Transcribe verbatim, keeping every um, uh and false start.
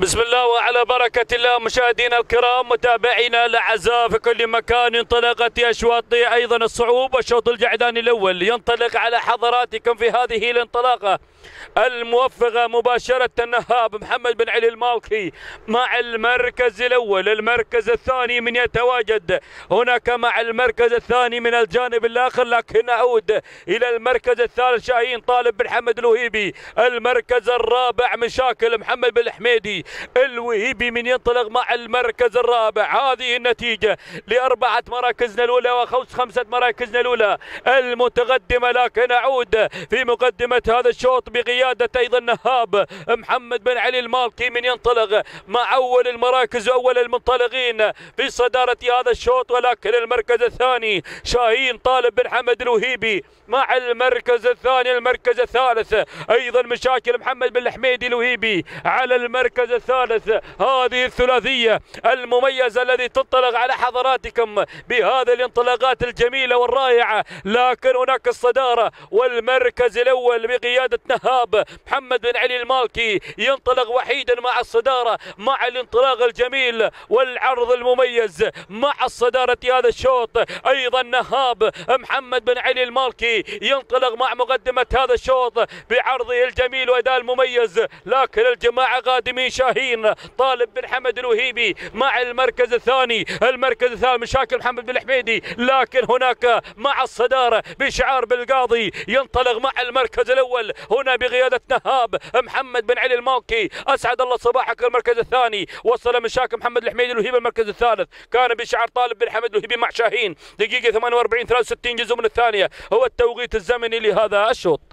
بسم الله وعلى بركة الله. مشاهدينا الكرام متابعينا الأعزاء في كل مكان، انطلقت أشواط أيضا الصعوبة. الشوط الجعداني الأول ينطلق على حضراتكم في هذه الانطلاقة الموفقة مباشرة. النهاب محمد بن علي المالكي مع المركز الأول. المركز الثاني من يتواجد هناك مع المركز الثاني من الجانب الآخر، لكن نعود إلى المركز الثالث شاهين طالب بن حمد الوهيبي. المركز الرابع مشاكل محمد بن الحميدي الوهيبي من ينطلق مع المركز الرابع. هذه النتيجة لأربعة مراكزنا الأولى وخمسة مراكزنا الأولى المتقدمة. لكن نعود في مقدمة هذا الشوط بقيادة أيضا نهاب محمد بن علي المالكي من ينطلق مع أول المراكز وأول المنطلقين في صدارة هذا الشوط، ولكن المركز الثاني شاهين طالب بن حمد الوهيبي مع المركز الثاني. المركز الثالث أيضا مشاكل محمد بن الحميدي الوهيبي على المركز الثالث. هذه الثلاثية المميزة التي تنطلق على حضراتكم بهذه الانطلاقات الجميلة والرائعة. لكن هناك الصدارة والمركز الأول بقيادة نهاب محمد بن علي المالكي ينطلق وحيدا مع الصدارة، مع الانطلاق الجميل والعرض المميز مع الصدارة هذا الشوط. أيضا نهاب محمد بن علي المالكي ينطلق مع مقدمة هذا الشوط بعرضه الجميل وأداء المميز. لكن الجماعة قادمين شاهين طالب بن حمد الوهيبي مع المركز الثاني. المركز الثاني مشاكل محمد بن الحميدي، لكن هناك مع الصدارة بشعار بالقاضي ينطلق مع المركز الأول هنا بقيادة نهاب محمد بن علي المالكي. أسعد الله صباحك. المركز الثاني وصل مشاكل محمد الحميدي الوهيبي. المركز الثالث كان بشعار طالب بن حمد الوهيبي مع شاهين. دقيقة ثمانية وأربعين ثلاثة وستين جزء من الثانية هو التوقيت الزمني لهذا الشوط.